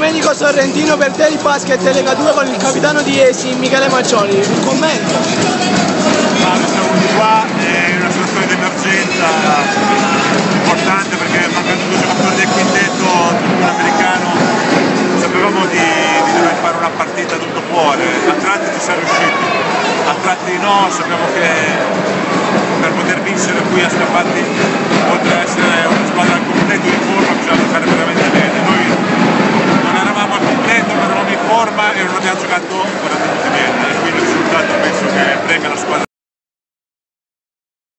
Domenico Sorrentino per Daily Basket Lega 2 con il capitano di Esi, Michele Maggioli. Un commento? Noi siamo venuti qua, è una situazione di emergenza importante perché mancando due giocatori del quintetto, un americano, sapevamo di dover fare una partita tutto fuori, a tratti ci siamo riusciti, a tratti no, sappiamo che per poter vincere qui a Scafatti, oltre ad essere una squadra al completo di forma, bisogna giocare veramente